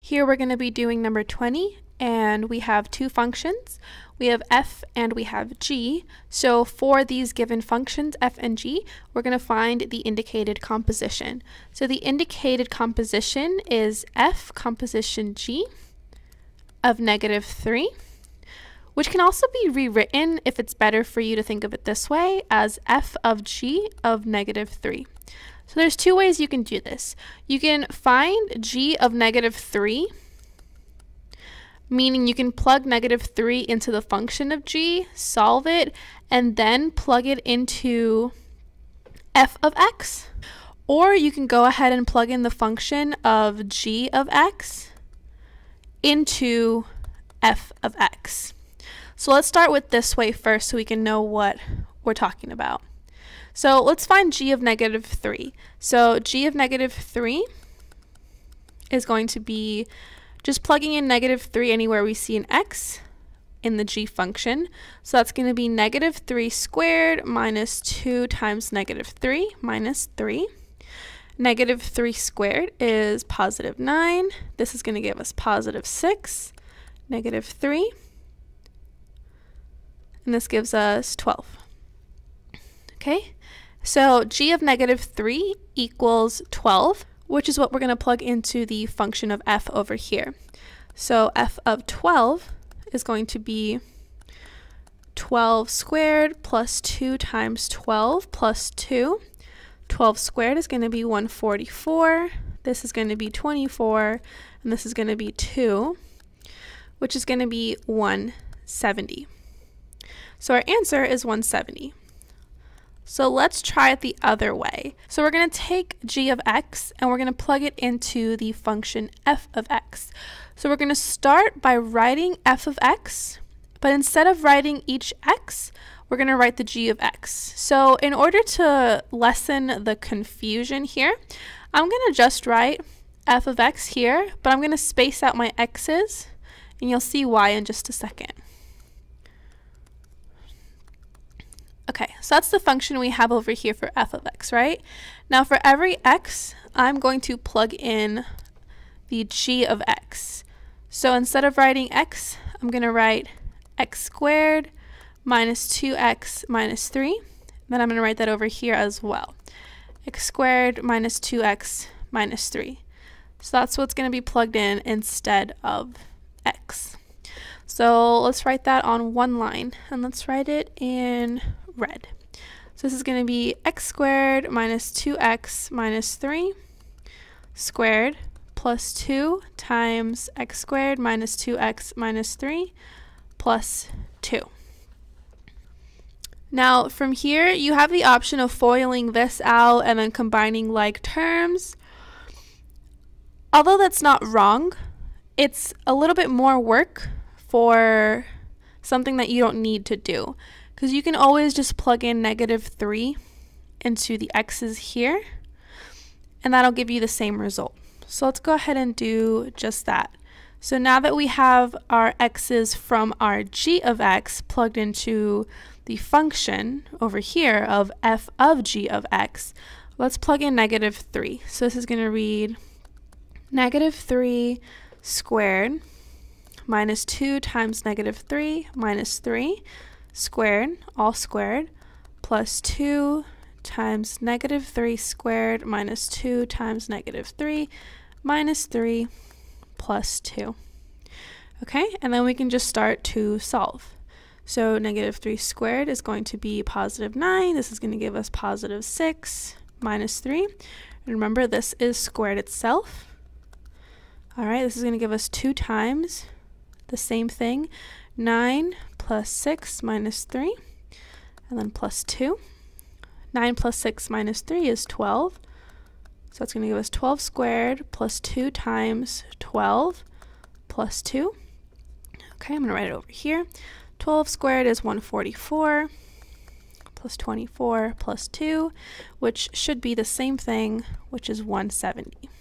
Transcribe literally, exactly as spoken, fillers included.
Here we're going to be doing number twenty, and we have two functions. We have f and we have g. So for these given functions, f and g, we're going to find the indicated composition. So the indicated composition is f composition g of negative three, which can also be rewritten, if it's better for you to think of it this way, as f of g of negative three. So there's two ways you can do this. You can find g of negative three, meaning you can plug negative three into the function of g, solve it, and then plug it into f of x. Or you can go ahead and plug in the function of g of x into f of x. So let's start with this way first so we can know what we're talking about. So let's find g of negative three. So g of negative three is going to be just plugging in negative three anywhere we see an x in the g function. So that's going to be negative three squared minus two times negative three minus three. Negative three squared is positive nine. This is going to give us positive six, negative three, and this gives us twelve. Okay, so g of negative three equals twelve, which is what we're going to plug into the function of f over here. So f of twelve is going to be twelve squared plus two times twelve plus two. twelve squared is going to be one hundred forty-four. This is going to be twenty-four, and this is going to be two, which is going to be one hundred seventy. So our answer is one hundred seventy. So let's try it the other way. So we're going to take g of x and we're going to plug it into the function f of x. So we're going to start by writing f of x, but instead of writing each x, we're going to write the g of x. So in order to lessen the confusion here, I'm going to just write f of x here, but I'm going to space out my x's, and you'll see why in just a second. Okay, so that's the function we have over here for f of x, right? Now for every x, I'm going to plug in the g of x. So instead of writing x, I'm going to write x squared minus two x minus three. Then I'm going to write that over here as well. X squared minus two x minus three. So that's what's going to be plugged in instead of x. So let's write that on one line, and let's write it in red. So this is going to be x squared minus two x minus three squared plus two times x squared minus two x minus three plus two. Now from here you have the option of foiling this out and then combining like terms. Although that's not wrong, it's a little bit more work for something that you don't need to do, because you can always just plug in negative three into the x's here, and that'll give you the same result. So let's go ahead and do just that. So now that we have our x's from our g of x plugged into the function over here of f of g of x, let's plug in negative three. So this is going to read negative three squared minus two times negative three minus three squared, all squared, plus two times negative three squared minus two times negative three minus three plus two. Okay, and then we can just start to solve. So negative three squared is going to be positive nine. This is going to give us positive six minus three. And remember, this is squared itself. All right, this is going to give us two times the same thing, nine plus six minus three, and then plus two. nine plus six minus three is twelve. So it's going to give us twelve squared plus two times twelve plus two. Okay, I'm going to write it over here. twelve squared is one hundred forty-four plus twenty-four plus two, which should be the same thing, which is one hundred seventy.